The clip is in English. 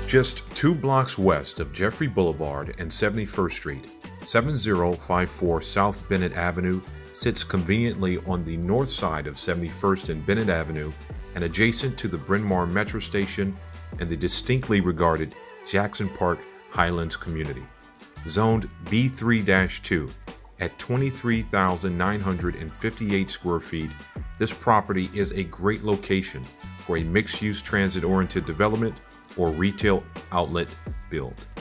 Just 2 blocks west of Jeffrey Boulevard and 71st Street, 7054 South Bennett Avenue sits conveniently on the north side of 71st and Bennett Avenue and adjacent to the Bryn Mawr Metro Station and the distinctly regarded Jackson Park Highlands community. Zoned B3-2 at 23,958 square feet, this property is a great location for a mixed-use transit-oriented development or retail outlet build.